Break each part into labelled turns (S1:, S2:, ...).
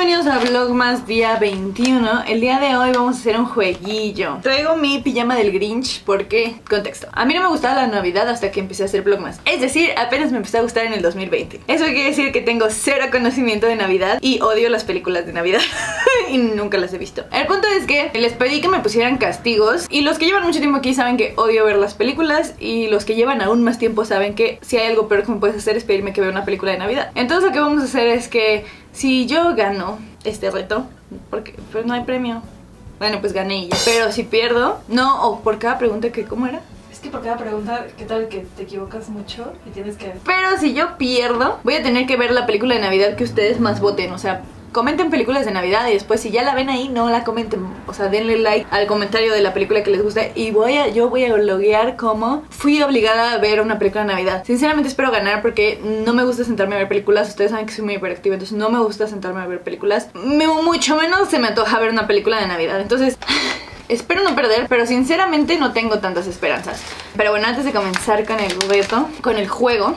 S1: Bienvenidos a Vlogmas día 21. El día de hoy vamos a hacer un jueguillo. Traigo mi pijama del Grinch porque, contexto, a mí no me gustaba la Navidad hasta que empecé a hacer Vlogmas. Es decir, apenas me empezó a gustar en el 2020. Eso quiere decir que tengo cero conocimiento de Navidad y odio las películas de Navidad y nunca las he visto. El punto es que les pedí que me pusieran castigos y los que llevan mucho tiempo aquí saben que odio ver las películas y los que llevan aún más tiempo saben que si hay algo peor que me puedes hacer es pedirme que vea una película de Navidad. Entonces lo que vamos a hacer es que si yo gano este reto, porque pues no hay premio, bueno, pues gané y ya. Pero si pierdo, no, o por cada pregunta que, ¿cómo era?
S2: Es que por cada pregunta, ¿qué tal que te equivocas mucho y tienes que...?
S1: Pero si yo pierdo, voy a tener que ver la película de Navidad que ustedes más voten, o sea... Comenten películas de Navidad y después si ya la ven ahí, no la comenten. O sea, denle like al comentario de la película que les gusta. Y yo voy a loguear como fui obligada a ver una película de Navidad. Sinceramente espero ganar porque no me gusta sentarme a ver películas. Ustedes saben que soy muy hiperactiva, entonces no me gusta sentarme a ver películas. Mucho menos se me antoja ver una película de Navidad. Entonces... espero no perder, pero sinceramente no tengo tantas esperanzas. Pero bueno, antes de comenzar con el reto, con el juego...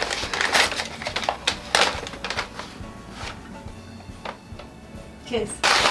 S2: ¿Qué es?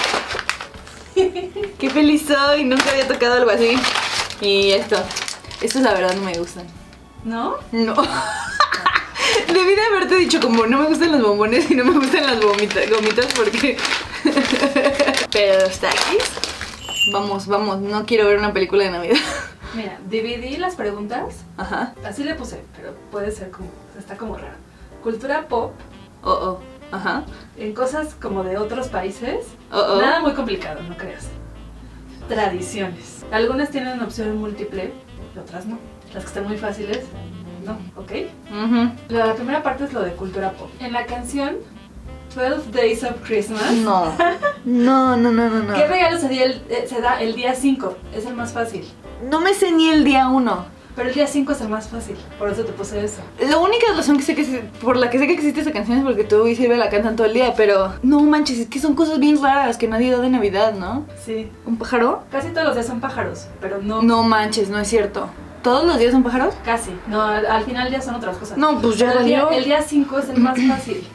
S1: Qué feliz soy, nunca había tocado algo así. Y estos la verdad no me gustan.
S2: ¿No?
S1: No. Debí de haberte dicho como no me gustan los bombones y no me gustan las gomitas porque... Pero los taquis... Vamos, no quiero ver una película de Navidad.
S2: Mira, dividí las preguntas.
S1: Ajá.
S2: Así le puse, pero puede ser como... está como raro. Cultura pop.
S1: Ajá.
S2: En cosas como de otros países. Nada muy complicado, no creas. Tradiciones. Algunas tienen opción múltiple y otras no. Las que están muy fáciles, no, ¿ok? La primera parte es lo de cultura pop. En la canción 12 Days of Christmas.
S1: No.
S2: ¿Qué regalo se da el día 5? Es el más fácil.
S1: No me sé ni el día 1.
S2: Pero el día 5 es el más fácil, por eso te puse eso.
S1: La única razón que sé por la que sé que existe esa canción es porque tú y Silvia la cantan todo el día, pero no manches, es que son cosas bien raras que nadie da de Navidad, ¿no?
S2: Sí.
S1: ¿Un pájaro?
S2: Casi todos los días son pájaros, pero no...
S1: No manches, no es cierto. ¿Todos los días son pájaros?
S2: Casi, no, al final ya son otras cosas.
S1: No, pues ya valió.
S2: El día 5 es el más fácil.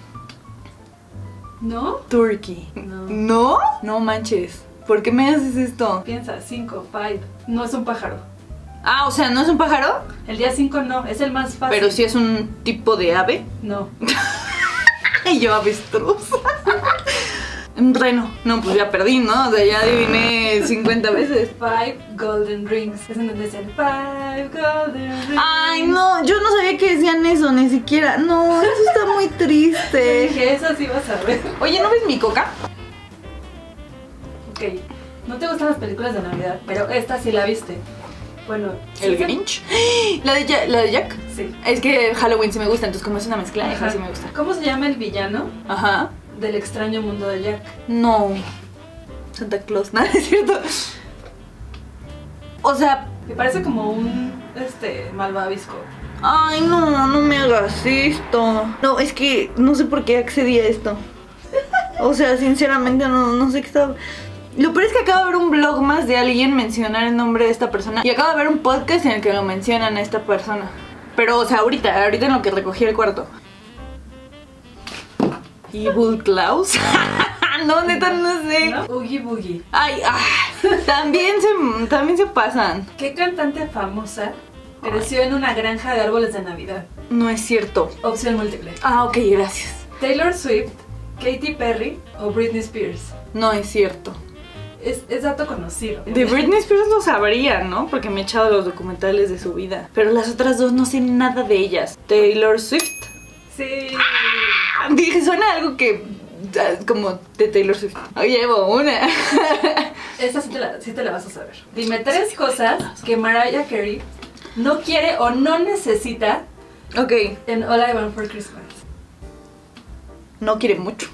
S2: ¿No?
S1: Turkey.
S2: No.
S1: ¿No? No manches. ¿Por qué me haces esto?
S2: Piensa, 5, 5, no es un pájaro.
S1: Ah, o sea, ¿no es un pájaro?
S2: El día 5 no, es el más fácil.
S1: Pero sí es un tipo de ave.
S2: No.
S1: Y yo avestruz. Un reno. No, pues ya perdí, ¿no? O sea, ya adiviné 50 veces.
S2: 5 golden rings. Es en donde dicen 5 golden rings.
S1: Ay, no, yo no sabía que decían eso, ni siquiera. No, eso está muy triste.
S2: Dije, eso sí vas a ver.
S1: Oye, ¿no ves mi coca?
S2: Ok, no te gustan las películas de Navidad, pero esta sí la viste. Bueno,
S1: ¿El Grinch? ¿La de Jack?
S2: Sí.
S1: Es que Halloween sí me gusta, entonces como es una mezcla,
S2: Ajá.
S1: sí me gusta.
S2: ¿Cómo se llama el villano?
S1: Ajá.
S2: Del extraño mundo de Jack.
S1: No. Santa Claus, nada, es cierto. O sea...
S2: Me parece como un, malvavisco.
S1: Ay, no me hagas esto. No, es que no sé por qué accedí a esto. O sea, sinceramente no sé qué estaba... Lo peor es que acabo de ver un blog más de alguien mencionar el nombre de esta persona. Y acabo de ver un podcast en el que lo mencionan a esta persona. Pero, o sea, ahorita en lo que recogí el cuarto. Evil Klaus. No, neta, no sé.
S2: ¿No? Oogie Boogie.
S1: Ay, también se pasan.
S2: ¿Qué cantante famosa creció en una granja de árboles de Navidad?
S1: No es cierto.
S2: Opción múltiple.
S1: Ah, ok, gracias.
S2: Taylor Swift, Katy Perry o Britney Spears.
S1: No es cierto.
S2: Es dato conocido.
S1: De Britney Spears lo sabría, ¿no? Porque me he echado los documentales de su vida. Pero las otras dos no sé nada de ellas. Taylor Swift.
S2: Sí.
S1: Dije, suena algo que... como de Taylor Swift. Llevo una.
S2: Esta sí te la vas a saber. Dime 3 cosas que Mariah Carey no quiere o no necesita en All I Want for Christmas.
S1: No quiere mucho.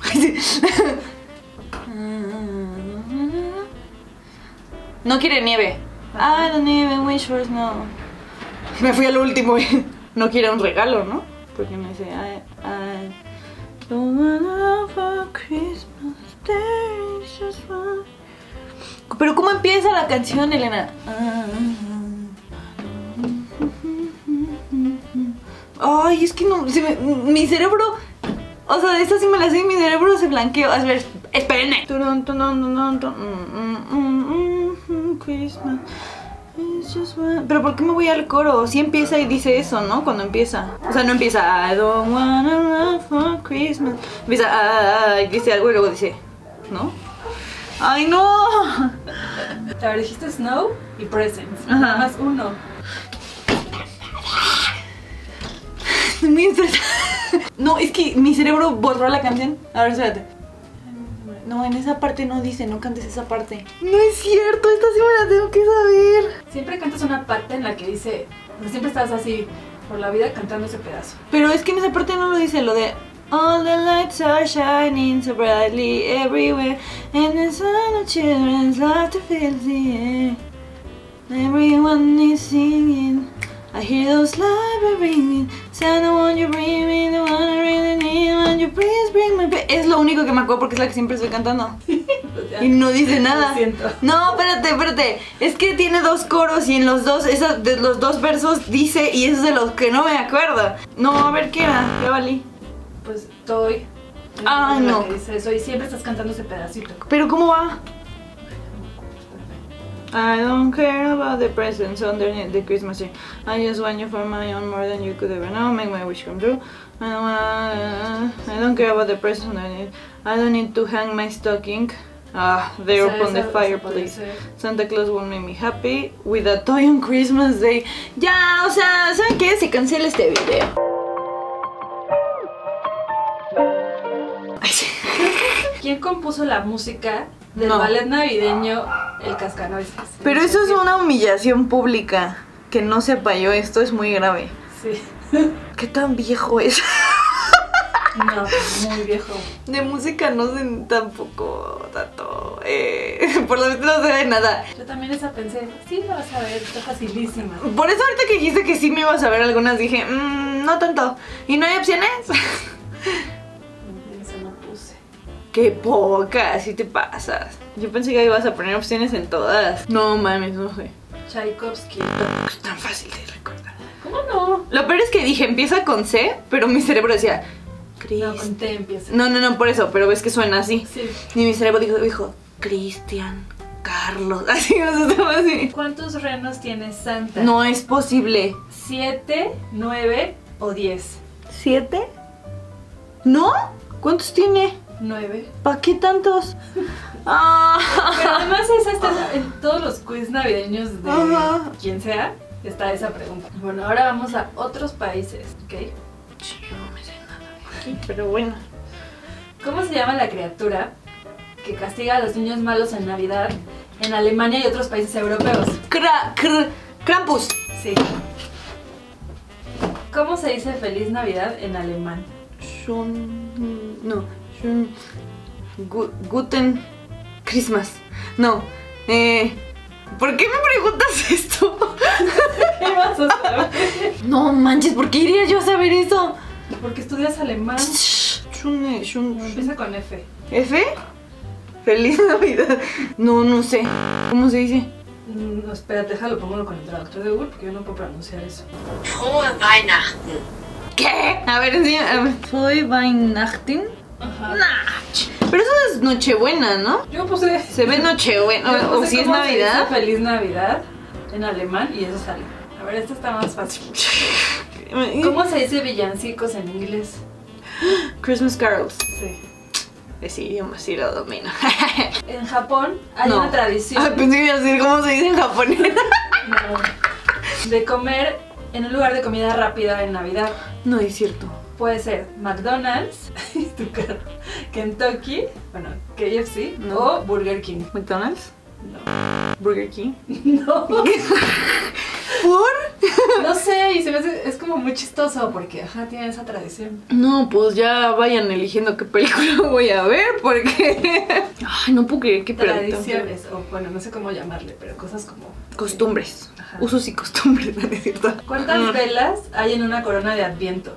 S1: No quiere nieve. Ah, la nieve, wish for snow. Me fui al último. No quiere un regalo, ¿no? Porque me dice I don't wanna for Christmas, there is just one. Pero ¿cómo empieza la canción, Elena? Ay, es que no, mi cerebro, o sea, esta sí me la sé y mi cerebro se blanqueó. A ver, Espérenme. Christmas. Pero ¿por qué me voy al coro? Si empieza y dice eso, ¿no? Cuando empieza. O sea, no empieza I don't wanna love for Christmas. Empieza y dice algo y luego dice, ¿no? ¡Ay, no!
S2: A ver, dijiste Snow y Presents. Nada más uno.
S1: Estoy muy estresada. No, es que mi cerebro borró la canción. A ver, espérate. No, en esa parte no dice, no cantes esa parte. No es cierto, esta sí me la tengo que saber.
S2: Siempre cantas una parte en la que dice, siempre estás así por la vida cantando ese pedazo.
S1: Pero es que en esa parte no lo dice, lo de all the lights are shining so brightly everywhere, and the sun of children's laughter fills the air. Everyone is singing, I hear those lights ringing. Santa, won't you bring me the one I really need? Won't you please bring me back? Es lo único que me acuerdo porque es la que siempre estoy cantando. Y no dice nada.
S2: Lo siento.
S1: No, espérate. Es que tiene dos coros y en los dos, de los dos versos dice, y es de los que no me acuerdo. No, a ver qué era. Ya valí.
S2: Pues Toy.
S1: Ay, no.
S2: Que dice eso y siempre estás cantando ese pedacito.
S1: Pero ¿cómo va? I don't care about the presents underneath the Christmas tree. I just want you for my own more than you could ever know. Make my wish come true. I don't care about the presents underneath. I don't need to hang my stocking. There upon the fireplace. Santa Claus will make me happy with a toy on Christmas Day. Ya, o sea, ¿saben qué? Se cancela este video.
S2: ¿Quién compuso la música del ballet navideño El Cascanueces?
S1: Pero eso es una humillación pública. Que no sepa yo esto es muy grave.
S2: Sí.
S1: ¿Qué tan viejo es?
S2: No, muy viejo.
S1: De música no sé tampoco tanto. Por lo menos no sé de nada.
S2: Yo también esa pensé, sí la vas a ver, está facilísima.
S1: Por eso ahorita que dijiste que sí me ibas a ver algunas dije, no tanto. ¿Y no hay opciones?
S2: Eso no puse.
S1: Qué poca, así te pasas. Yo pensé que ibas a poner opciones en todas. No mames, no sé.
S2: Tchaikovsky.
S1: Es tan fácil de recordar.
S2: ¿Cómo no?
S1: Lo peor es que dije, empieza con C, pero mi cerebro decía...
S2: No, con T empieza.
S1: No, por eso, pero ves que suena así.
S2: Sí.
S1: Y mi cerebro dijo, Cristian, Carlos, así, o sea, estaba así.
S2: ¿Cuántos renos tiene Santa?
S1: No es posible.
S2: 7, 9 o 10.
S1: ¿7? ¿No? ¿Cuántos tiene?
S2: 9.
S1: ¿Para qué tantos?
S2: Pero además esa está en todos los quiz navideños de quien sea, está esa pregunta. Bueno, ahora vamos a otros países, ¿ok?
S1: Sí, yo no me sé nada de aquí, pero bueno.
S2: ¿Cómo se llama la criatura que castiga a los niños malos en Navidad en Alemania y otros países europeos?
S1: Krampus.
S2: Sí. ¿Cómo se dice Feliz Navidad en alemán?
S1: Guten Christmas. No. ¿Por qué me preguntas esto?
S2: ¿Qué vas a saber?
S1: No manches, ¿por qué iría yo a saber eso?
S2: Porque estudias alemán. Empieza con F.
S1: ¿F? Feliz Navidad. No sé. ¿Cómo se dice?
S2: No, espérate, déjalo, pongo con el traductor de Google porque yo no puedo pronunciar eso.
S3: Frohe Weihnachten.
S1: ¿Qué? A ver, enséñame. Frohe Weihnachten.
S2: Ajá.
S1: Nah, pero eso es Nochebuena, ¿no?
S2: Yo puse...
S1: Se ve Nochebuena. O si es Navidad.
S2: Feliz Navidad en alemán y eso sale. A ver, esta está más fácil. ¿Cómo se dice villancicos en inglés?
S1: Christmas carols.
S2: Sí.
S1: Ese idioma sí lo domino.
S2: En Japón hay una tradición.
S1: Ay, pensé que iba a decir cómo se dice en japonés.
S2: No, de comer en un lugar de comida rápida en Navidad.
S1: No es cierto.
S2: Puede ser McDonald's, tu carro, Kentucky, bueno, KFC o Burger King.
S1: ¿McDonald's?
S2: No.
S1: ¿Burger King?
S2: No.
S1: ¿Por?
S2: No sé, y se me hace, es como muy chistoso porque, tienen esa tradición.
S1: No, pues ya vayan eligiendo qué película voy a ver porque... Ay, no puedo creer que
S2: tradiciones, o bueno, no sé cómo llamarle, pero cosas como...
S1: costumbres.
S2: Ajá.
S1: Usos y costumbres, ¿no es cierto?
S2: ¿Cuántas velas hay en una corona de Adviento?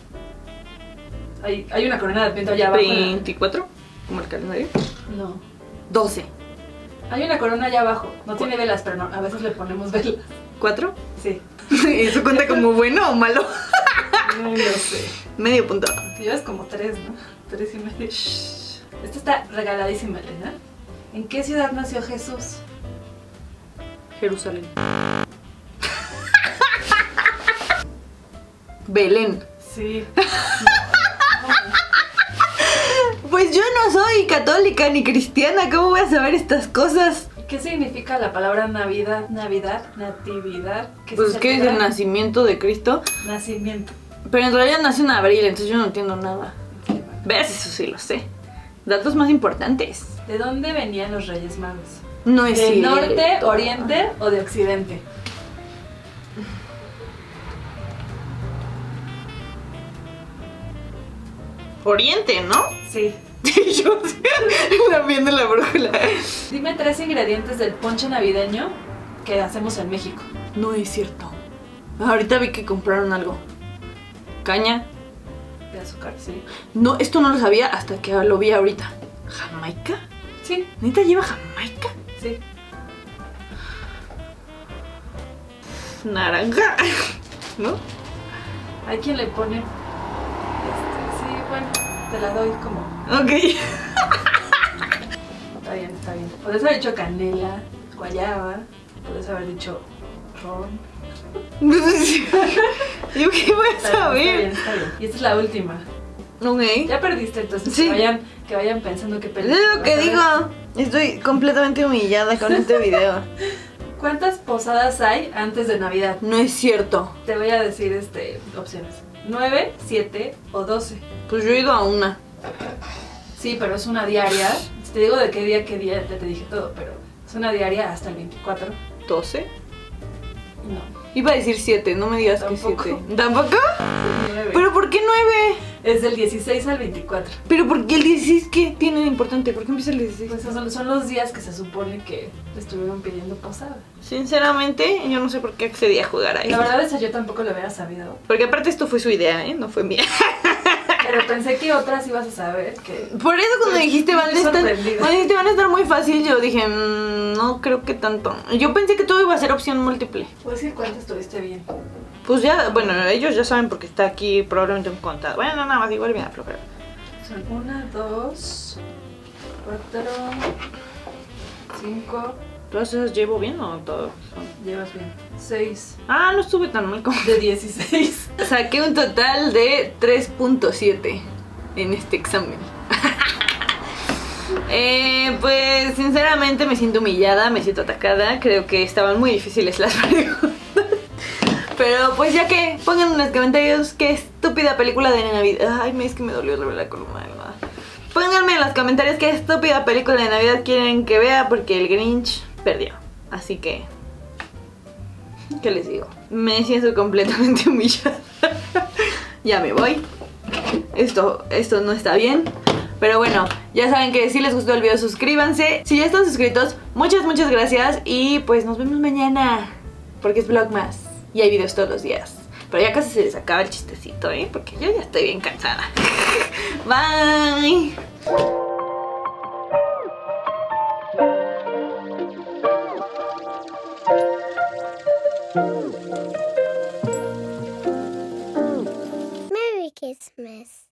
S2: Hay una corona de Adviento allá abajo.
S1: 24, como el calendario.
S2: No.
S1: 12.
S2: Hay una corona allá abajo. No tiene velas, pero no, a veces le ponemos velas.
S1: ¿4?
S2: Sí.
S1: ¿Eso cuenta como bueno o malo?
S2: No lo sé.
S1: Medio punto.
S2: Te llevas como 3, ¿no? 3 y medio. Esta está regaladísima, Elena. ¿En qué ciudad nació Jesús?
S1: Jerusalén. Belén.
S2: Sí.
S1: Pues yo no soy católica ni cristiana, ¿cómo voy a saber estas cosas?
S2: ¿Qué significa la palabra Navidad? Navidad, natividad.
S1: Pues ¿qué es el nacimiento de Cristo?
S2: Nacimiento.
S1: Pero en realidad nació en abril, entonces yo no entiendo nada. ¿Ves? Eso sí lo sé. Datos más importantes.
S2: ¿De dónde venían los Reyes Magos?
S1: No es
S2: ¿Del
S1: cierto.
S2: norte, oriente o de occidente?
S1: Oriente, ¿no?
S2: Sí.
S1: Yo también de la brújula.
S2: Dime 3 ingredientes del ponche navideño que hacemos en México.
S1: No es cierto. Ahorita vi que compraron algo. Caña.
S2: De azúcar, sí.
S1: No, esto no lo sabía hasta que lo vi ahorita. ¿Jamaica?
S2: Sí,
S1: ¿Neta lleva Jamaica?
S2: sí.
S1: Naranja. ¿No?
S2: Hay quien le pone... sí, bueno, te la doy como...
S1: Ok.
S2: Está bien, está bien. Podrías haber dicho canela, guayaba, podrías haber dicho ron.
S1: Yo qué voy a saber.
S2: Está bien, está bien. Y esta es la última.
S1: Ok.
S2: Ya perdiste, entonces
S1: Sí.
S2: que vayan pensando que
S1: Es
S2: perdiste.
S1: lo que digo. Estoy completamente humillada con este video.
S2: ¿Cuántas posadas hay antes de Navidad?
S1: No es cierto.
S2: Te voy a decir opciones. 9, 7 o 12.
S1: Pues yo he ido a una.
S2: Sí, pero es una diaria. Si te digo de qué día, ya te dije todo, pero es una diaria hasta el 24.
S1: ¿12?
S2: No.
S1: Iba a decir 7, no me digas
S2: Tampoco.
S1: que 7. ¿Tampoco?
S2: 9.
S1: ¿Pero por qué 9?
S2: Es del 16 al 24.
S1: ¿Pero por qué el 16 qué tiene de importante? ¿Por qué empieza el 16?
S2: Pues son los días que se supone que estuvieron pidiendo posada.
S1: Sinceramente, yo no sé por qué accedí a jugar ahí.
S2: La verdad esa yo tampoco lo hubiera sabido.
S1: Porque aparte esto fue su idea, ¿eh? No fue mía.
S2: Pero pensé que otras ibas a saber que...
S1: Por eso cuando dijiste van a
S2: Estoy
S1: estar,
S2: sorprendida.
S1: cuando dijiste van a estar muy fácil, yo dije, no creo que tanto. Yo pensé que todo iba a ser opción múltiple.
S2: ¿Puedes decir cuántas tuviste bien?
S1: Pues ya, bueno, ellos ya saben porque está aquí probablemente un contado. Bueno, nada más, igual bien aflojar.
S2: Son 1, 2, 4, 5...
S1: ¿Todas esas llevo bien o todas son?
S2: Llevas bien. 6
S1: Ah, no estuve tan mal como...
S2: de 16.
S1: Saqué un total de 3.7 en este examen. Pues sinceramente me siento humillada, me siento atacada. Creo que estaban muy difíciles las preguntas. Pero pues ya que pongan en los comentarios qué estúpida película de Navidad. Ay, es que me dolió la columna de verdad. Pónganme en los comentarios qué estúpida película de Navidad quieren que vea, porque el Grinch perdió. Así que... ¿qué les digo? Me siento completamente humillada. Ya me voy. Esto no está bien. Pero bueno, ya saben que si les gustó el video, suscríbanse. Si ya están suscritos, muchas gracias. Y pues nos vemos mañana, porque es Vlogmas y hay videos todos los días. Pero ya casi se les acaba el chistecito, ¿eh? Porque yo ya estoy bien cansada. Bye.